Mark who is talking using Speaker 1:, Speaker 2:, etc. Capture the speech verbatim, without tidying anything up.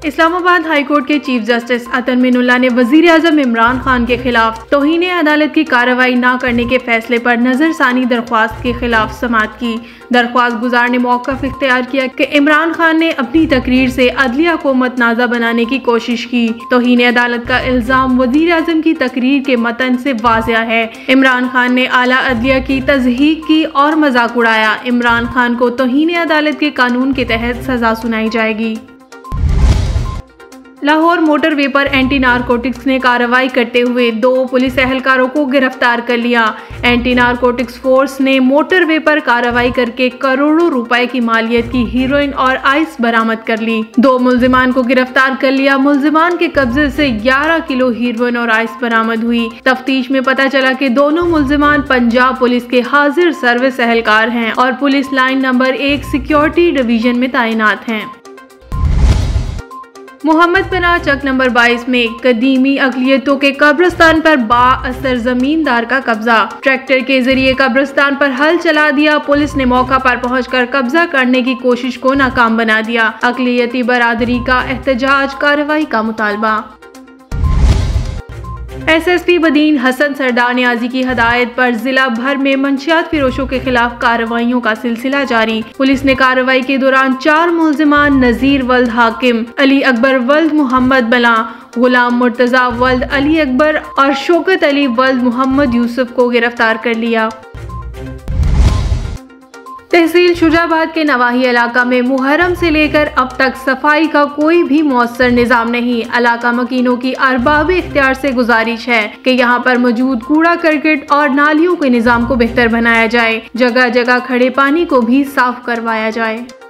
Speaker 1: Islamabad high court के chief justice Athar Minallah ने वजीर आजम इमरान खान के खिलाफ तौहीन अदालत की कार्रवाई न करने के फैसले पर नजरसानी दरख्वास्त के खिलाफ समाअत की। दरख्वास्त गुजार ने मौक़िफ़ इख्तियार किया कि इमरान खान ने अपनी तकरीर से अदलिया को मतनाज़ा बनाने की कोशिश की। तौहीन अदालत का इल्ज़ाम वजीर आजम की तकरीर के मतन से वाज़िह है। इमरान खान ने आला अदलिया की तज़हीक की और मजाक उड़ाया। इमरान खान को तौहीन अदालत के कानून के तहत सजा सुनाई जाएगी। लाहौर मोटरवे पर एंटी नारकोटिक्स ने कार्रवाई करते हुए दो पुलिस एहलकारों को गिरफ्तार कर लिया। एंटी नारकोटिक्स फोर्स ने मोटरवे पर कार्रवाई करके करोड़ों रुपए की मालियत की हीरोइन और आइस बरामद कर ली। दो मुल्जिमान को गिरफ्तार कर लिया। मुल्जिमान के कब्जे से ग्यारह किलो हीरोइन और आइस बरामद हुई। तफ्तीश में पता चला कि दोनों मुल्जिमान पंजाब पुलिस के हाजिर सर्विस एहलकार हैं और पुलिस लाइन नंबर एक सिक्योरिटी डिवीजन में तैनात हैं। मोहम्मदपरा चक नंबर बाईस में कदीमी अक़लियतों के कब्रिस्तान पर बाअसर जमींदार का कब्जा। ट्रैक्टर के जरिए कब्रिस्तान पर हल चला दिया। पुलिस ने मौका पर पहुंचकर कब्जा करने की कोशिश को नाकाम बना दिया। अक़लियती बरादरी का एहतजाज, कार्रवाई का मुतालबा। S S P Badin Hasan Sardar Niazi की हदायत पर जिला भर में मंशियात फिरोशों के खिलाफ कार्रवाइयों का सिलसिला जारी। पुलिस ने कार्रवाई के दौरान चार मुल्जिमान नजीर वल्द हाकिम, अली अकबर वल्द मोहम्मद बला, गुलाम मुर्तजा वल्द अली अकबर और शौकत अली वल्द मोहम्मद यूसुफ को गिरफ्तार कर लिया। तहसील शुजाबाद के नवाही इलाका में मुहर्रम से लेकर अब तक सफाई का कोई भी मौसर निज़ाम नहीं। इलाका मकीनों की अरबाब इख्तियार से गुजारिश है कि यहाँ पर मौजूद कूड़ा करकट और नालियों के निज़ाम को बेहतर बनाया जाए। जगह जगह खड़े पानी को भी साफ करवाया जाए।